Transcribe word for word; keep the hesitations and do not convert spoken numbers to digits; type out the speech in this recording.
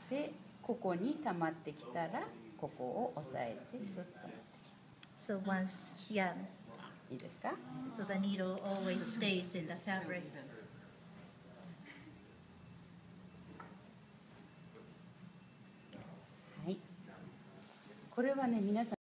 でここに溜まってきたらここを押さえてスッと持ってきて So once, yeah, いいですか？ so the needle always stays in the fabric. はい。これはね、皆さん